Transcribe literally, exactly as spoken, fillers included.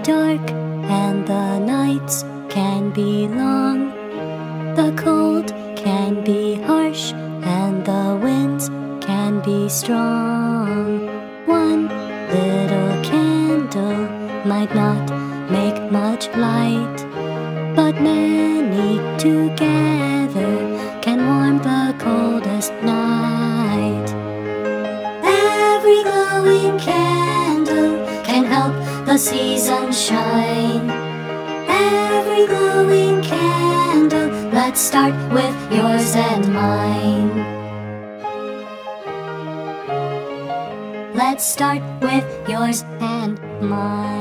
dark and the nights can be long. The cold can be harsh and the winds can be strong. One little candle might not make much light, but many together can warm the coldest night. Every glowing candle can help the season shine. Every glowing candle, let's start with yours and mine. Let's start with yours and mine.